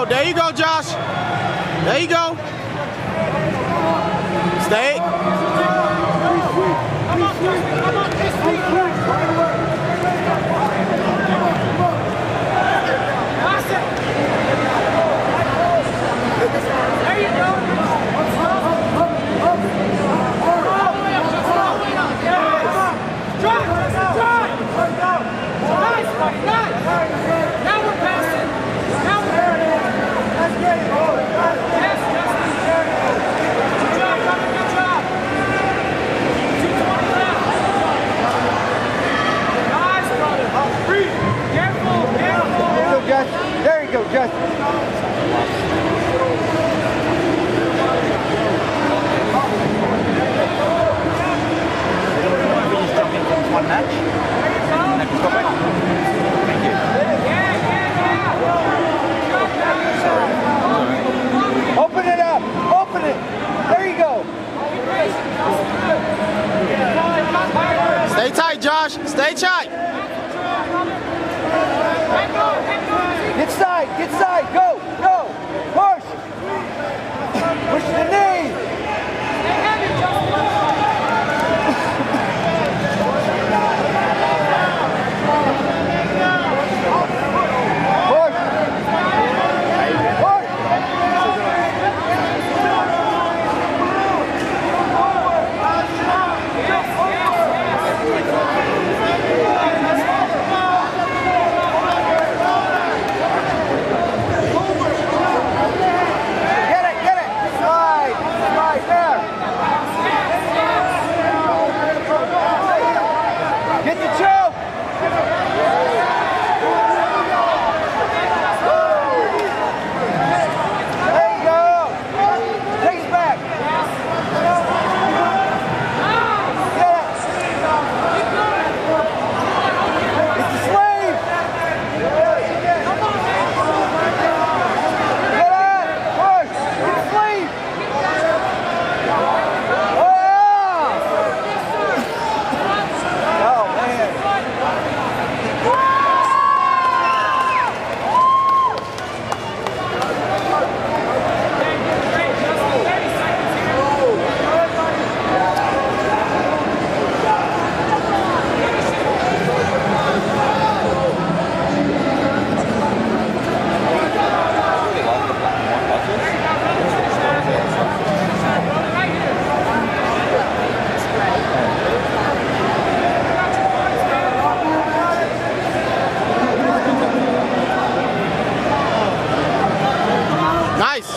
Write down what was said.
There you go, Josh. There you go. Stay. There you go. Now we're passing. Now we're that's great. Yes, Justin. Good job, brother. Good job. 220 left. Nice, brother. Careful, careful. There you go, Justin. There you go, Justin. One match. Thank you. Open it up. Open it. There you go. Stay tight, Josh. Stay tight. Get side. Get side. Go. Go. Push. Push the knee. Nice.